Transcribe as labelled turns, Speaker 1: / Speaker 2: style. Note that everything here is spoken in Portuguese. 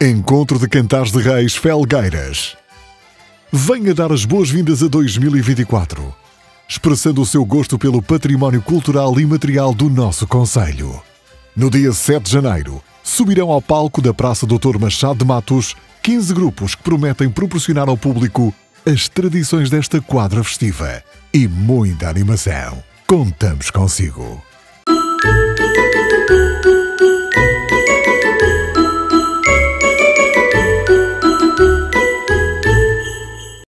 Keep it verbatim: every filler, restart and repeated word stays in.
Speaker 1: Encontro de Cantares de Reis Felgueiras. Venha dar as boas-vindas a dois mil e vinte e quatro, expressando o seu gosto pelo património cultural e material do nosso concelho. No dia sete de janeiro, subirão ao palco da Praça doutor Machado de Matos quinze grupos que prometem proporcionar ao público as tradições desta quadra festiva e muita animação. Contamos consigo.